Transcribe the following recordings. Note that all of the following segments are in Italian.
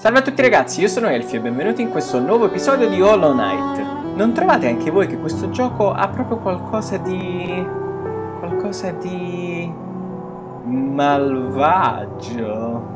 Salve a tutti ragazzi, io sono Elfio e benvenuti in questo nuovo episodio di Hollow Knight. Non trovate anche voi che questo gioco ha proprio qualcosa di malvagio?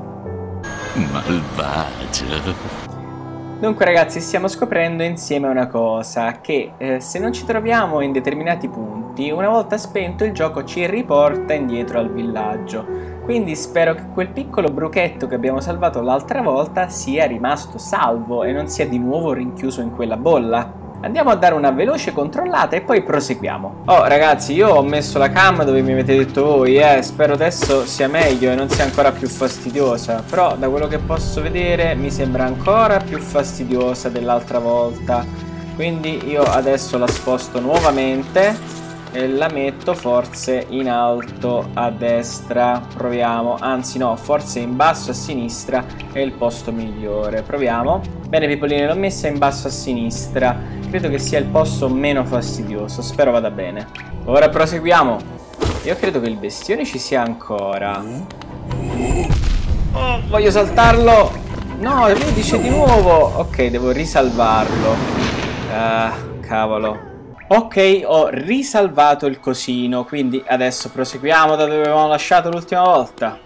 Malvagio. Dunque ragazzi, stiamo scoprendo insieme una cosa, che se non ci troviamo in determinati punti, una volta spento il gioco ci riporta indietro al villaggio. Quindi spero che quel piccolo bruchetto che abbiamo salvato l'altra volta sia rimasto salvo e non sia di nuovo rinchiuso in quella bolla. Andiamo a dare una veloce controllata e poi proseguiamo. Oh ragazzi, io ho messo la cam dove mi avete detto voi, spero adesso sia meglio e non sia ancora più fastidiosa. Però da quello che posso vedere mi sembra ancora più fastidiosa dell'altra volta. Quindi io adesso la sposto nuovamente e la metto forse in alto a destra. Proviamo, anzi no, forse in basso a sinistra è il posto migliore. Proviamo. Bene pipoline, l'ho messa in basso a sinistra. Credo che sia il posto meno fastidioso, spero vada bene. Ora proseguiamo. Io credo che il bestione ci sia ancora. Oh, voglio saltarlo. No, lui dice di nuovo. Ok, devo risalvarlo. Cavolo. Ok, ho risalvato il cosino, quindi adesso proseguiamo da dove avevamo lasciato l'ultima volta.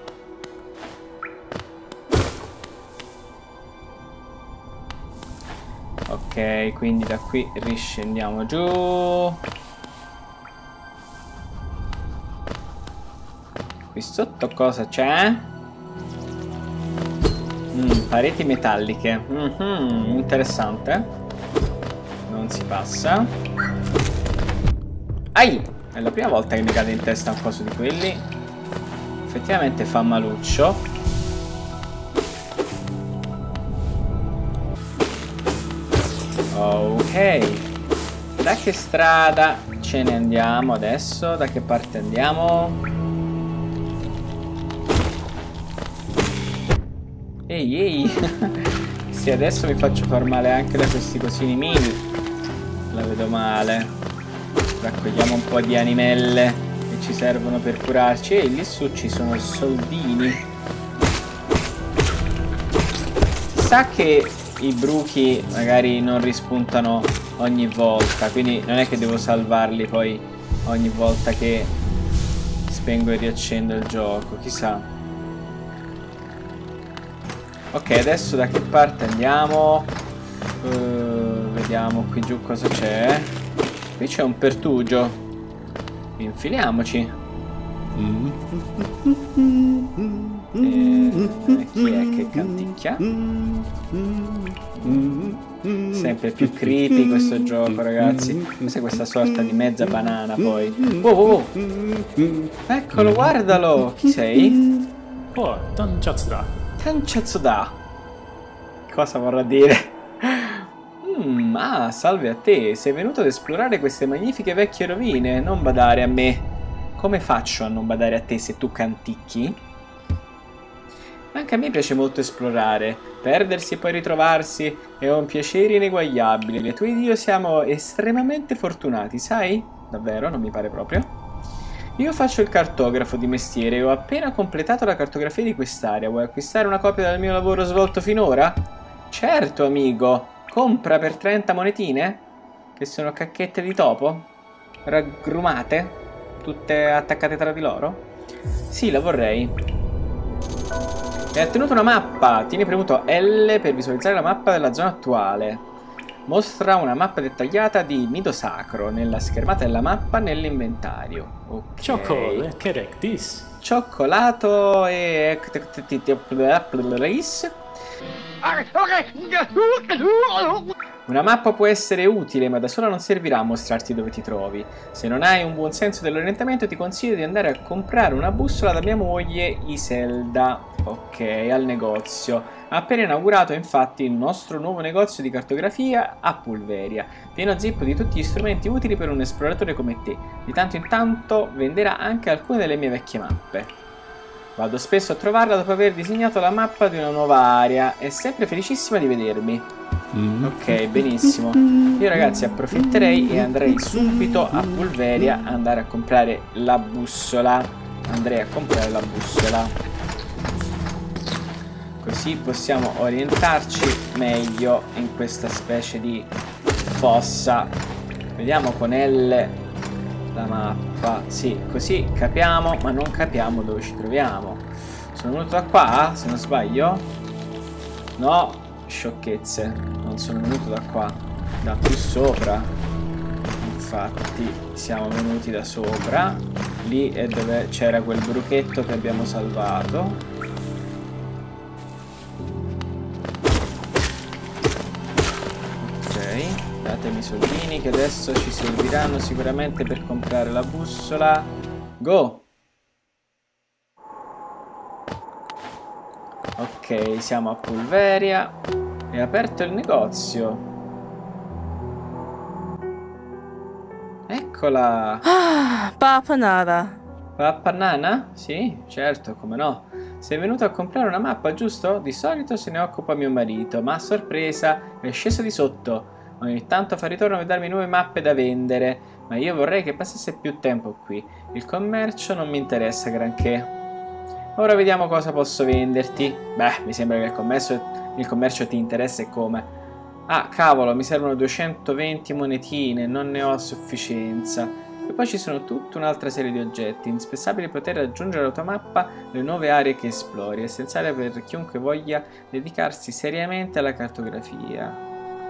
Ok, quindi da qui riscendiamo giù. Qui sotto cosa c'è? Pareti metalliche. Interessante. Non si passa. Ai! È la prima volta che mi cade in testa un coso di quelli. Effettivamente fa maluccio. Ok. Da che strada ce ne andiamo adesso? Da che parte andiamo? Ehi, ehi. Sì, adesso mi faccio far male anche da questi cosini mini. La vedo male. Raccogliamo un po' di animelle che ci servono per curarci. E lì su ci sono soldini. Sa che i bruchi magari non rispuntano ogni volta, quindi non è che devo salvarli poi ogni volta che spengo e riaccendo il gioco, chissà. Ok, adesso da che parte andiamo? Vediamo qui giù cosa c'è. Qui c'è un pertugio. Infiliamoci. Chi è che canticchia? Sempre più creepy questo gioco, ragazzi. Cos'è questa sorta di mezza banana poi? Oh. Eccolo, guardalo. Chi sei? Oh, Tanchatsuda. Tanchatsuda. Cosa vorrà dire? Salve a te. Sei venuto ad esplorare queste magnifiche vecchie rovine. Non badare a me. Come faccio a non badare a te se tu canticchi? Anche a me piace molto esplorare. Perdersi e poi ritrovarsi è un piacere ineguagliabile. Tu ed io siamo estremamente fortunati, sai? Davvero? Non mi pare proprio. Io faccio il cartografo di mestiere e ho appena completato la cartografia di quest'area. Vuoi acquistare una copia del mio lavoro svolto finora? Certo, amigo. Compra per 30 monetine? Che sono cacchette di topo? Raggrumate? Tutte attaccate tra di loro? Sì, la vorrei. E ha ottenuto una mappa. Tieni premuto L per visualizzare la mappa della zona attuale. Mostra una mappa dettagliata di Nido Sacro nella schermata della mappa nell'inventario. Ok. Cioccolato e... Una mappa può essere utile, ma da sola non servirà a mostrarti dove ti trovi. Se non hai un buon senso dell'orientamento, ti consiglio di andare a comprare una bussola da mia moglie Iselda. Ok, al negozio. Ha appena inaugurato infatti il nostro nuovo negozio di cartografia a Pulveria, pieno zeppo di tutti gli strumenti utili per un esploratore come te. Di tanto in tanto venderà anche alcune delle mie vecchie mappe. Vado spesso a trovarla dopo aver disegnato la mappa di una nuova area. È sempre felicissima di vedermi. Ok, benissimo. Io ragazzi approfitterei e andrei subito a Pulveria a andare a comprare la bussola. Andrei a comprare la bussola. Così possiamo orientarci meglio in questa specie di fossa. Vediamo con L la mappa. Sì, così capiamo, ma non capiamo dove ci troviamo. Sono venuto da qua, se non sbaglio? No, sciocchezze. Non sono venuto da qua, da più sopra. Infatti siamo venuti da sopra. Lì è dove c'era quel bruchetto che abbiamo salvato. Datemi i soldini che adesso ci serviranno sicuramente per comprare la bussola. Go! Ok, siamo a Pulveria. È aperto il negozio. Eccola! Ah, Papa Nana. Pappa Nana? Sì, certo, come no. Sei venuto a comprare una mappa, giusto? Di solito se ne occupa mio marito, ma a sorpresa è sceso di sotto. Ogni tanto fa ritorno per darmi nuove mappe da vendere, ma io vorrei che passasse più tempo qui. Il commercio non mi interessa granché. Ora vediamo cosa posso venderti. Beh, mi sembra che il commercio ti interessa e come. Ah, cavolo, mi servono 220 monetine, non ne ho a sufficienza. E poi ci sono tutta un'altra serie di oggetti. Indispensabile poter aggiungere alla tua mappa le nuove aree che esplori, essenziale per chiunque voglia dedicarsi seriamente alla cartografia.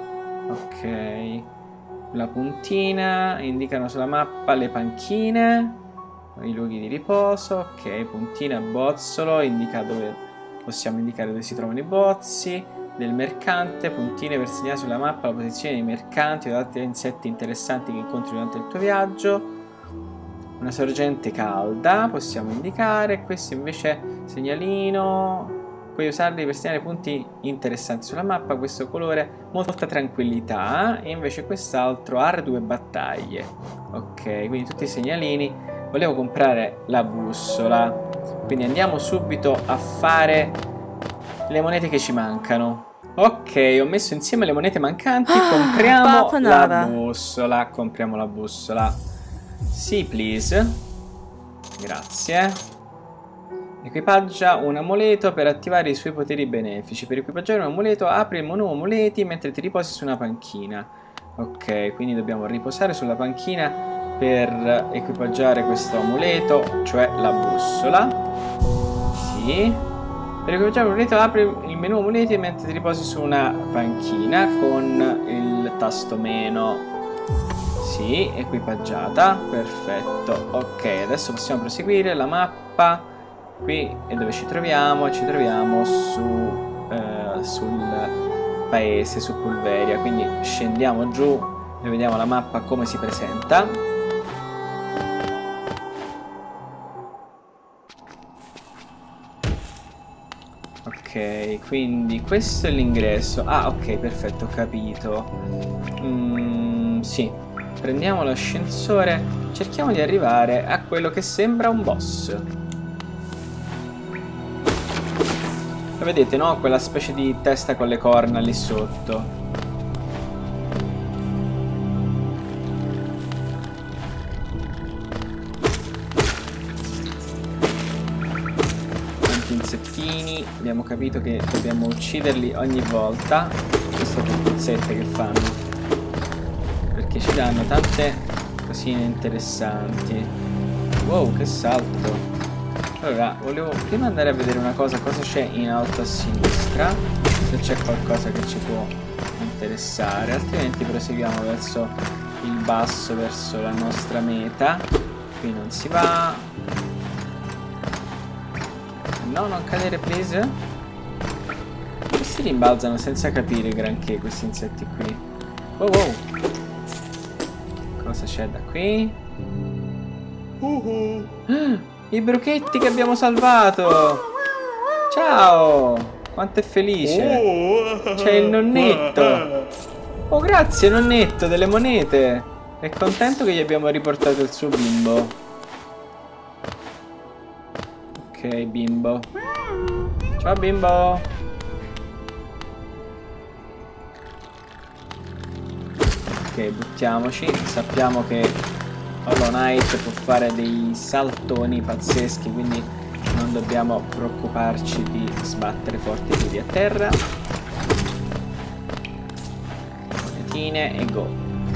Ok, la puntina, indicano sulla mappa le panchine, i luoghi di riposo. Ok, puntina, bozzolo, indica dove possiamo indicare dove si trovano i bozzi. Del mercante, puntine per segnare sulla mappa la posizione dei mercanti o altri insetti interessanti che incontri durante il tuo viaggio. Una sorgente calda possiamo indicare, questo invece segnalino. Puoi usarli per segnare punti interessanti sulla mappa, questo colore molta tranquillità e invece quest'altro ardue battaglie. Ok, quindi tutti i segnalini. Volevo comprare la bussola, quindi andiamo subito a fare le monete che ci mancano. Ok, ho messo insieme le monete mancanti, compriamo la bussola. Compriamo la bussola. Sì, please. Grazie. Equipaggia un amuleto per attivare i suoi poteri benefici. Per equipaggiare un amuleto apri il menu amuleti mentre ti riposi su una panchina. Ok, quindi dobbiamo riposare sulla panchina per equipaggiare questo amuleto, cioè la bussola. Sì. Per equipaggiare un amuleto apri il menu amuleti mentre ti riposi su una panchina con il tasto meno. Sì, equipaggiata. Perfetto. Ok, adesso possiamo proseguire la mappa. Qui è dove ci troviamo sul paese, su Pulveria, quindi scendiamo giù e vediamo la mappa come si presenta. Ok, quindi questo è l'ingresso. Ah, ok, perfetto, ho capito. Sì, prendiamo l'ascensore, cerchiamo di arrivare a quello che sembra un boss. Lo vedete, no? Quella specie di testa con le corna lì sotto. Tanti insettini. Abbiamo capito che dobbiamo ucciderli ogni volta. Queste sono puzzette che fanno, perché ci danno tante cosine interessanti. Wow, che salto. Allora, volevo prima andare a vedere una cosa c'è in alto a sinistra, se c'è qualcosa che ci può interessare, altrimenti proseguiamo verso il basso, verso la nostra meta. Qui non si va. No, non cadere, please. Questi rimbalzano senza capire granché, questi insetti qui. Wow, wow. Cosa c'è da qui? I bruchetti che abbiamo salvato! Ciao! Quanto è felice! C'è il nonnetto! Oh, grazie nonnetto delle monete! È contento che gli abbiamo riportato il suo bimbo. Ok, bimbo. Ciao bimbo! Ok, buttiamoci. Sappiamo che Hollow Knight può fare dei saltoni pazzeschi, quindi non Non dobbiamo preoccuparci di sbattere forti i piedi a terra. Monetine e go.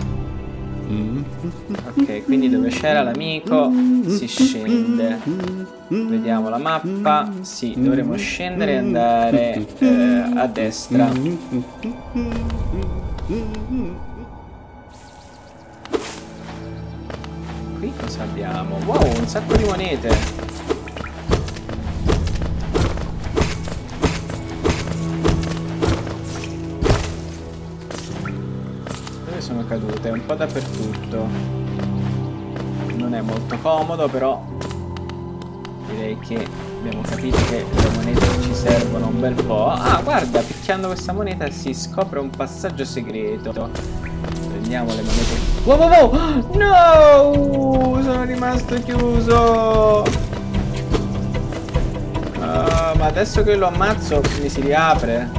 Ok, quindi dove c'era l'amico si scende. Vediamo la mappa. Sì, dovremo scendere e andare a destra. Qui cosa abbiamo? Wow, un sacco di monete. Sono cadute un po' dappertutto. Non è molto comodo, però direi che abbiamo capito che le monete ci servono un bel po'. Ah, guarda, picchiando questa moneta si scopre un passaggio segreto. Prendiamo le monete. Wow, wow, wow! No! Sono rimasto chiuso. Ma adesso che lo ammazzo mi si riapre.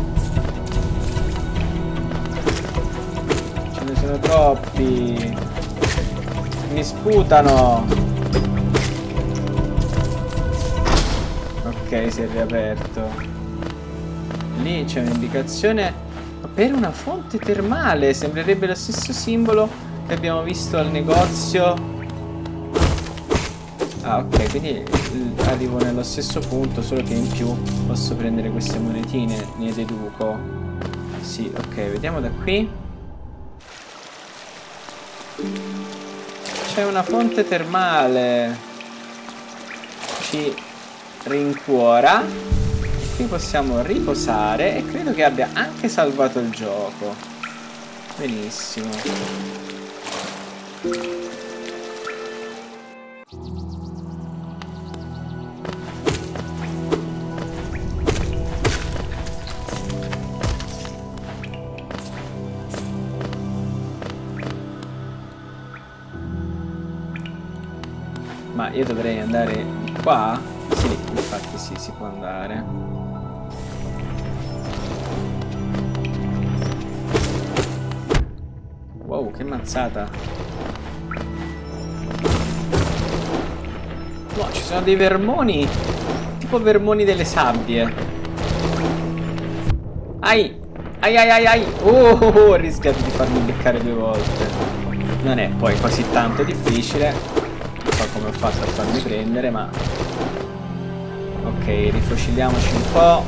Sono troppi. Mi sputano. Ok, si è riaperto. Lì c'è un'indicazione per una fonte termale. Sembrerebbe lo stesso simbolo che abbiamo visto al negozio. Ah, ok, quindi arrivo nello stesso punto, solo che in più posso prendere queste monetine, ne deduco. Sì, ok, vediamo da qui. C'è una fonte termale. Ci rincuora. Qui possiamo riposare. E credo che abbia anche salvato il gioco. Benissimo. Ma io dovrei andare di qua? Sì, infatti sì, si può andare. Wow, che mazzata. Wow, ci sono dei vermoni. Tipo vermoni delle sabbie. Ai! Ai ai ai ai! Ho rischiato di farmi beccare 2 volte. Non è poi così tanto difficile. So come ho fatto a farmi prendere, ma ok, rifocilliamoci un po'.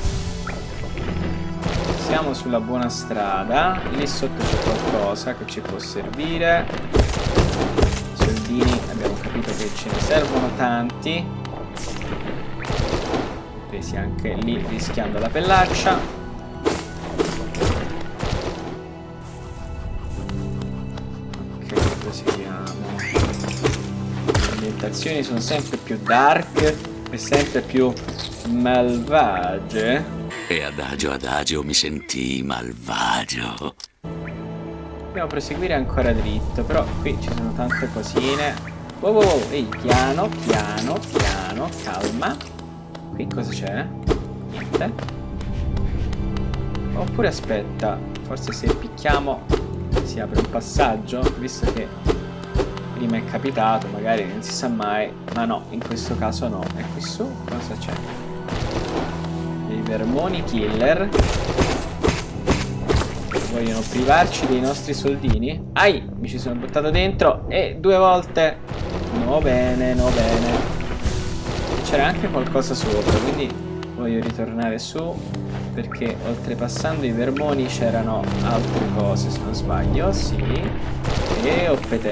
Siamo sulla buona strada. Lì sotto c'è qualcosa che ci può servire. Soldini, abbiamo capito che ce ne servono tanti. Presi anche lì rischiando la pellaccia. Ok, proseguiamo. Le ambientazioni sono sempre più dark e sempre più malvagie. E adagio adagio mi sentii malvagio. Dobbiamo proseguire ancora dritto, però qui ci sono tante cosine. Wow, wow, wow. Ehi, piano, piano, piano, calma. Qui cosa c'è? Niente. Oppure aspetta, forse se picchiamo si apre un passaggio, visto che prima è capitato, magari non si sa mai. Ma no, in questo caso no. E qui su cosa c'è? Dei vermoni killer. Vogliono privarci dei nostri soldini. Ai, mi ci sono buttato dentro. E 2 volte. No bene, no bene. C'era anche qualcosa sopra, quindi voglio ritornare su, perché oltrepassando i vermoni c'erano altre cose, se non sbaglio. Sì. E oppete.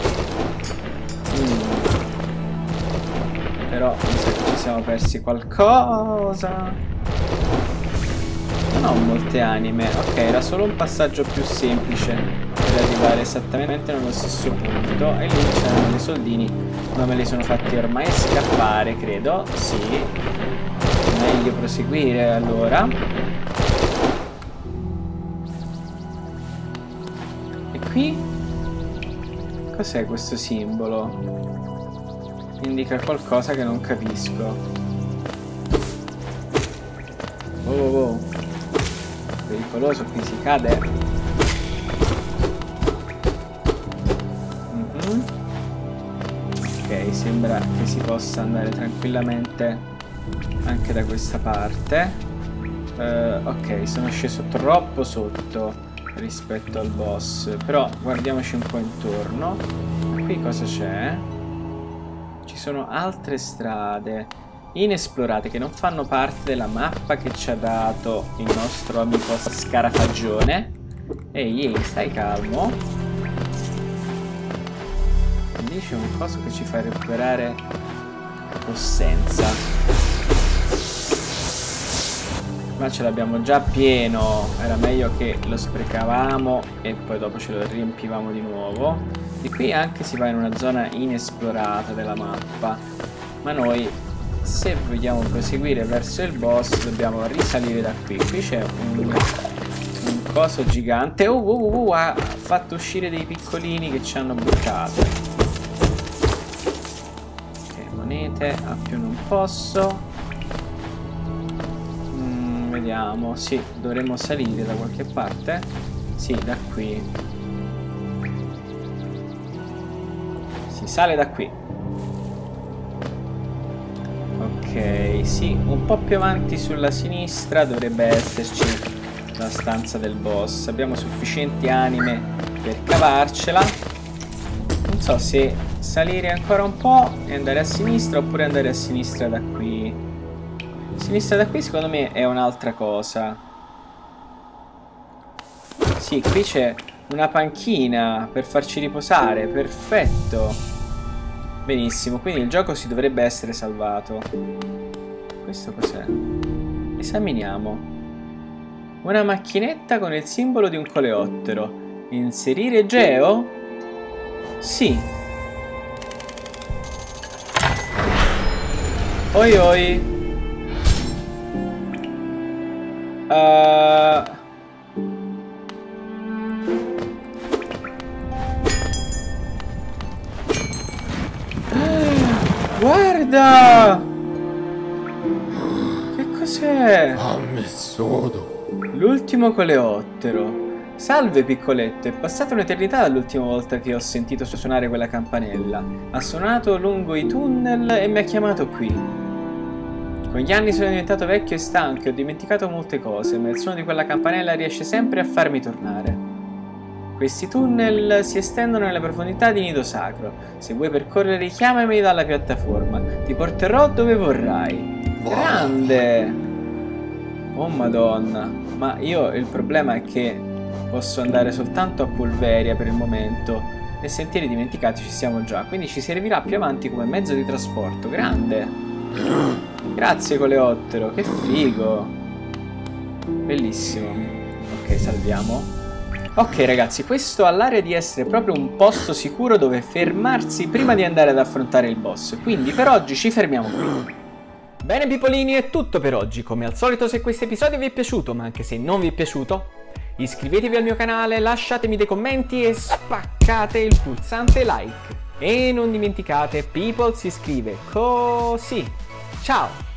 Però mi sa che ci siamo persi qualcosa. Non ho molte anime. Ok, era solo un passaggio più semplice per arrivare esattamente nello stesso punto. E lì c'erano dei soldini, ma me li sono fatti ormai scappare, credo. Sì. Meglio proseguire allora. E qui? Cos'è questo simbolo? Indica qualcosa che non capisco. Oh, oh, oh. Pericoloso, qui si cade. Ok, sembra che si possa andare tranquillamente anche da questa parte. Ok, sono sceso troppo sotto rispetto al boss, però guardiamoci un po' intorno. Qui cosa c'è? Ci sono altre strade inesplorate che non fanno parte della mappa che ci ha dato il nostro amico Scarafagione. Ehi, stai calmo. Lì c'è un coso che ci fa recuperare possenza. Ma ce l'abbiamo già pieno. Era meglio che lo sprecavamo e poi dopo ce lo riempivamo di nuovo. E qui anche si va in una zona inesplorata della mappa. Ma noi, se vogliamo proseguire verso il boss, dobbiamo risalire da qui. Qui c'è un coso gigante. Ha fatto uscire dei piccolini che ci hanno buttato. Ok, monete. A più non posso. Vediamo. Sì, dovremmo salire da qualche parte. Sì, da qui. Si sale da qui. Ok, sì, un po' più avanti sulla sinistra dovrebbe esserci la stanza del boss. Abbiamo sufficienti anime per cavarcela. Non so se salire ancora un po' e andare a sinistra oppure andare a sinistra da qui. Sinistra da qui secondo me è un'altra cosa. Sì, qui c'è una panchina per farci riposare. Perfetto. Benissimo, quindi il gioco si dovrebbe essere salvato. Questo cos'è? Esaminiamo. Una macchinetta con il simbolo di un coleottero. Inserire geo? Sì. Oi oi. Guarda! Che cos'è? L'ultimo coleottero. Salve piccoletto, è passata un'eternità dall'ultima volta che ho sentito suonare quella campanella. Ha suonato lungo i tunnel e mi ha chiamato qui. Con gli anni sono diventato vecchio e stanco e ho dimenticato molte cose, ma il suono di quella campanella riesce sempre a farmi tornare. Questi tunnel si estendono nelle profondità di Nido Sacro. Se vuoi percorrere, chiamami dalla piattaforma. Ti porterò dove vorrai. Grande! Oh madonna. Ma io il problema è che posso andare soltanto a Pulveria per il momento. E sentieri dimenticati ci siamo già, quindi ci servirà più avanti come mezzo di trasporto. Grande! Grazie coleottero, che figo. Bellissimo. Ok, salviamo. Ok ragazzi, questo ha l'aria di essere proprio un posto sicuro dove fermarsi prima di andare ad affrontare il boss. Quindi per oggi ci fermiamo qui. Bene pipolini, è tutto per oggi. Come al solito, se questo episodio vi è piaciuto, ma anche se non vi è piaciuto, iscrivetevi al mio canale, lasciatemi dei commenti e spaccate il pulsante like. E non dimenticate, People si scrive così. Ciao!